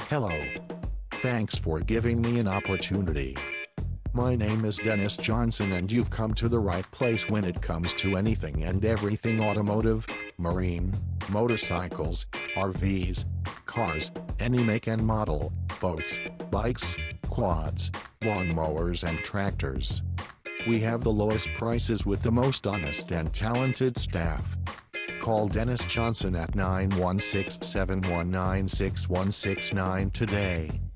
Hello. Thanks for giving me an opportunity. My name is Dennis Johnson and you've come to the right place when it comes to anything and everything automotive, marine, motorcycles, RVs, cars, any make and model, boats, bikes, quads, lawnmowers and tractors. We have the lowest prices with the most honest and talented staff. Call Dennis Johnson at 916-719-6169 today.